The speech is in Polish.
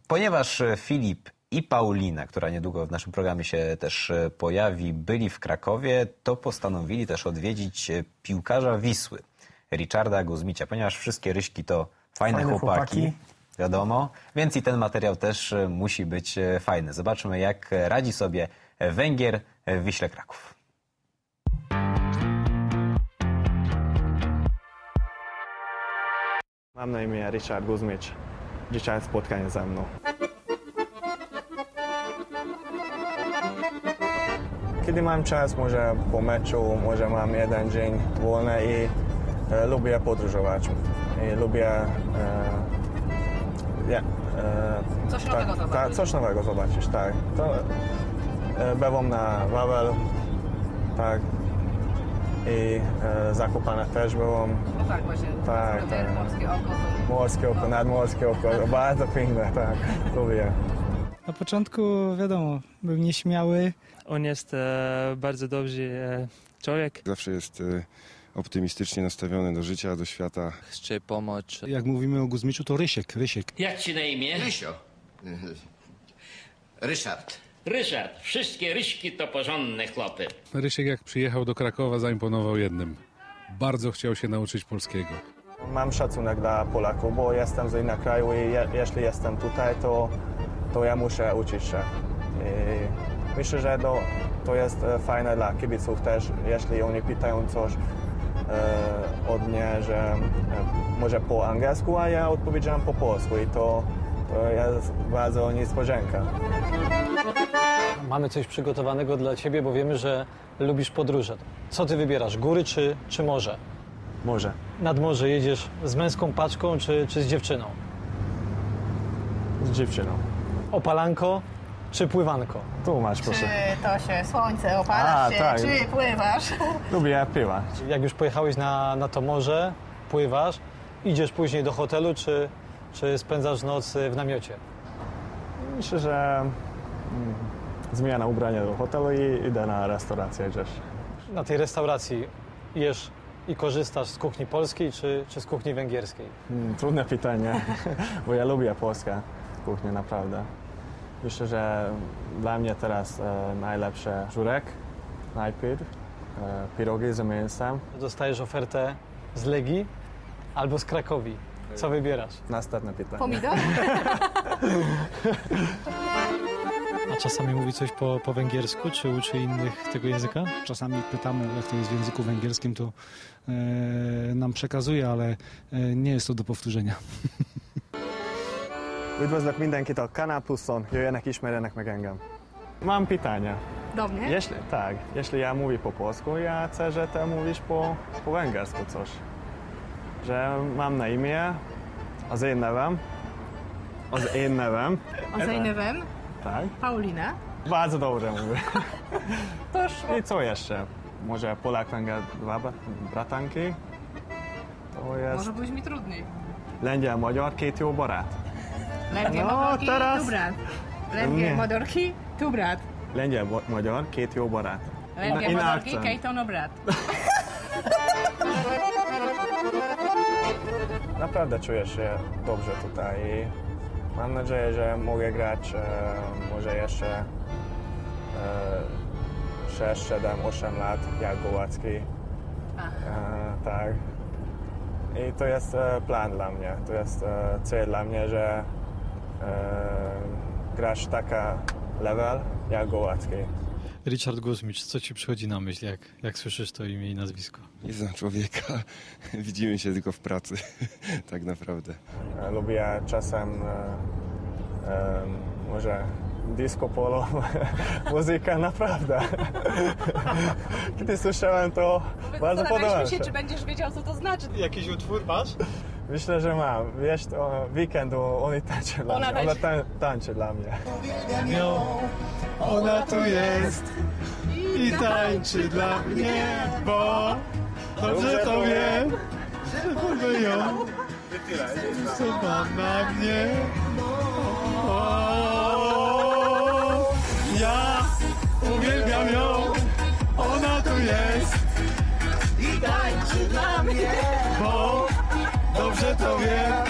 Ponieważ Filip i Paulina, która niedługo w naszym programie się też pojawi, byli w Krakowie, to postanowili też odwiedzić piłkarza Wisły, Richarda Guzmicia. Ponieważ wszystkie Ryśki to fajne chłopaki, wiadomo, więc i ten materiał też musi być fajny. Zobaczmy, jak radzi sobie Węgier w Wiśle Kraków. Mam na imię Richard Guzmic. Dzisiaj spotkanie ze mną. Kiedy mam czas, może po meczu, może mam jeden dzień wolny i lubię podróżować. I lubię coś nowego zobaczyć. Tak. To, byłem na Wawel, tak. I Zakopane też byłem. No tak, właśnie. Tak. Morskie oko. Morskie oko, nadmorskie oko. Bardzo piękne, tak. Lubię. Na początku, wiadomo, był nieśmiały. On jest bardzo dobry człowiek. Zawsze jest optymistycznie nastawiony do życia, do świata. Chce pomóc. Jak mówimy o Guzmiczu, to Rysiek. Jak ci na imię? Rysio. Ryszard. Ryszard. Wszystkie Ryśki to porządne chłopy. Rysiek jak przyjechał do Krakowa, zaimponował jednym. Bardzo chciał się nauczyć polskiego. Mam szacunek dla Polaków, bo jestem z innego kraju i jeśli jestem tutaj, to ja muszę uczyć się. I myślę, że to jest fajne dla kibiców też, jeśli oni pytają coś od mnie, że może po angielsku, a ja odpowiedziałem po polsku i to jest bardzo niespodzianka. Mamy coś przygotowanego dla ciebie, bo wiemy, że lubisz podróże. Co ty wybierasz, góry czy morze? Morze. Nad morze jedziesz z męską paczką czy z dziewczyną? Z dziewczyną. Opalanko czy pływanko? Tu masz, proszę. Czy to się słońce opala się, tak. czy pływasz? Lubię pływać. Jak już pojechałeś na to morze, pływasz, idziesz później do hotelu czy spędzasz noc w namiocie? Myślę, że zmiana ubrania do hotelu i idę na restaurację gdzieś. Na tej restauracji jesz i korzystasz z kuchni polskiej czy z kuchni węgierskiej? Trudne pytanie, bo ja lubię polską kuchnię, naprawdę. Myślę, że dla mnie teraz najlepsze żurek, najpierw, pirogi z mięsem. Dostajesz ofertę z Legii albo z Krakowi. Co wybierasz? Następne pytanie. Pomidor? A czasami mówi coś po węgiersku, czy uczy innych tego języka? Czasami pytamy, jak to jest w języku węgierskim, to nam przekazuje, ale nie jest to do powtórzenia. Üdvözlök mindenkit a Kanál Pluszon, jöjjenek, ismerjenek meg engem. Mam pytanie. Do mnie? Jeśli ja mówię po polsku, ja chcę, że ty mówisz po węgiersku coś. Że mam na imię, az én nevem. Az én nevem. Tak. Paulina. Bardzo dobrze mówię. Poszło. I co jeszcze? Może Polak, Węgier, dwa bratanki? To jest... Może być mi trudniej. Lengyel, magyar, két jó barát. Lengyel, Magyarki, tu brat. Lengyel, Magyarki, tu brat. Lengyel, magyar, két jó barát. Lengyel, Magyarki, Kejtono brat. Naprawdę czuję się dobrze tutaj i mam nadzieję, że mogę grać może jeszcze 6, 7, 8 lat jak Gołacki. Tak. I to jest plan dla mnie, to jest cel dla mnie, że grasz taka level jak Gołacki. Richard Guzmicz, co ci przychodzi na myśl, jak słyszysz to imię i nazwisko? Nie znam człowieka, widzimy się tylko w pracy, tak naprawdę. Lubię czasem może disco polo, muzyka, naprawdę. Kiedy słyszałem to, bardzo podoba się, czy będziesz wiedział, co to znaczy. Jakiś utwór masz? Myślę, że mam. Wiesz, to weekend oni tańczy dla mnie. Ona tańczy dla mnie. Ona tu jest i tańczy dla mnie, bo dobrze to wiem, że lubię ją, co mam na mnie. Ja uwielbiam ją, ona tu jest i tańczy dla mnie, bo dobrze to wiem,